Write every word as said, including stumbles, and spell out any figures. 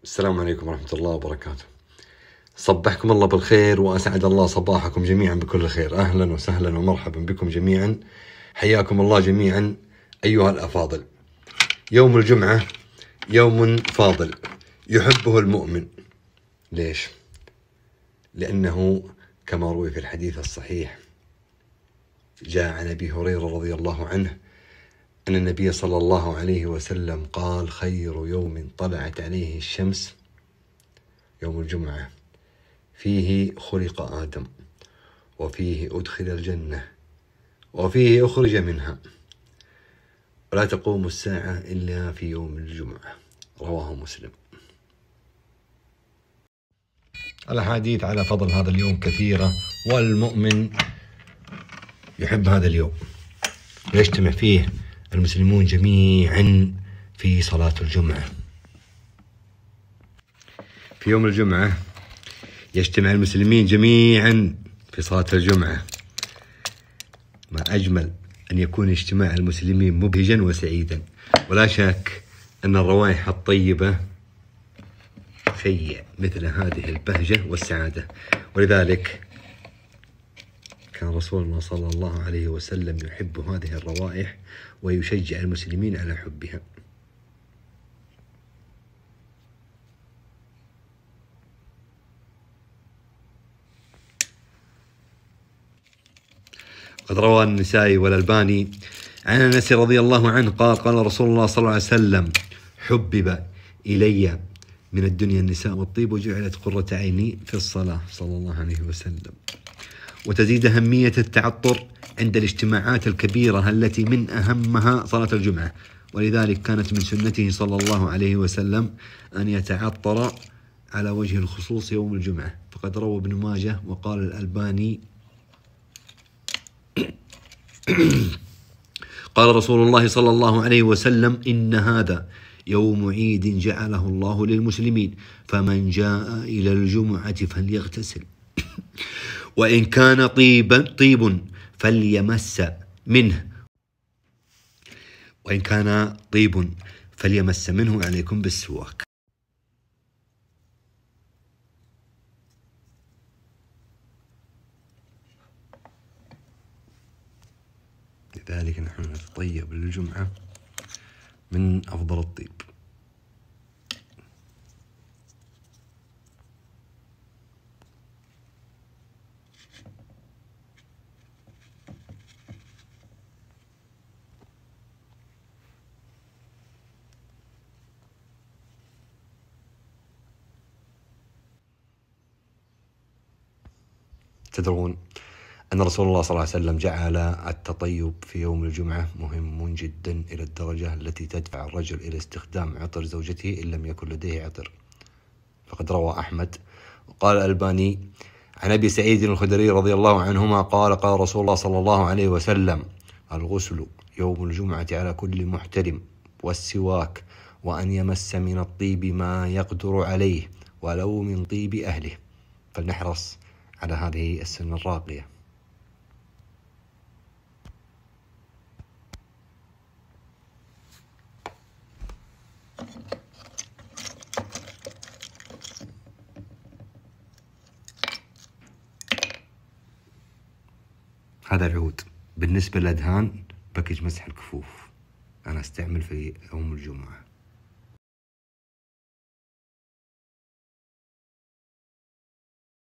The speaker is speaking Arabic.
السلام عليكم ورحمة الله وبركاته. صبحكم الله بالخير وأسعد الله صباحكم جميعا بكل خير. أهلا وسهلا ومرحبا بكم جميعا، حياكم الله جميعا أيها الأفاضل. يوم الجمعة يوم فاضل يحبه المؤمن. ليش؟ لأنه كما روي في الحديث الصحيح جاء عن أبي هريرة رضي الله عنه أن النبي صلى الله عليه وسلم قال: خير يوم طلعت عليه الشمس يوم الجمعة، فيه خلق آدم، وفيه أدخل الجنة، وفيه أخرج منها، ولا تقوم الساعة إلا في يوم الجمعة. رواه مسلم. الأحاديث على فضل هذا اليوم كثيرة، والمؤمن يحب هذا اليوم، ويجتمع فيه المسلمون جميعا في صلاة الجمعة. في يوم الجمعة يجتمع المسلمين جميعا في صلاة الجمعة. ما أجمل أن يكون اجتماع المسلمين مبهجا وسعيدا، ولا شك أن الروائح الطيبة تشيع مثل هذه البهجة والسعادة، ولذلك كان رسولنا صلى الله عليه وسلم يحب هذه الروائح ويشجع المسلمين على حبها. قد روى النسائي والألباني عن أنس رضي الله عنه قال: قال رسول الله صلى الله عليه وسلم: حبب إلي من الدنيا النساء والطيب، وجعلت قرة عيني في الصلاة، صلى الله عليه وسلم. وتزيد أهمية التعطر عند الاجتماعات الكبيرة التي من أهمها صلاة الجمعة، ولذلك كانت من سنته صلى الله عليه وسلم أن يتعطر على وجه الخصوص يوم الجمعة. فقد روى ابن ماجه وقال الألباني: قال رسول الله صلى الله عليه وسلم: إن هذا يوم عيد جعله الله للمسلمين، فمن جاء إلى الجمعة فليغتسل، وإن كان طيبا طيب فليمس منه، وإن كان طيب فليمس منه، عليكم بالسواك. لذلك نحن نتطيب للجمعة من أفضل الطيب. تدرون أن رسول الله صلى الله عليه وسلم جعل التطيب في يوم الجمعة مهم جدا إلى الدرجة التي تدفع الرجل إلى استخدام عطر زوجته إن لم يكن لديه عطر. فقد روى أحمد وقال الألباني عن أبي سعيد الخدري رضي الله عنهما قال: قال رسول الله صلى الله عليه وسلم: الغسل يوم الجمعة على كل محترم، والسواك، وأن يمس من الطيب ما يقدر عليه ولو من طيب أهله. فلنحرص على هذه السنة الراقية. هذا العود بالنسبة للأدهان باكج مسح الكفوف أنا أستعمل في يوم الجمعة.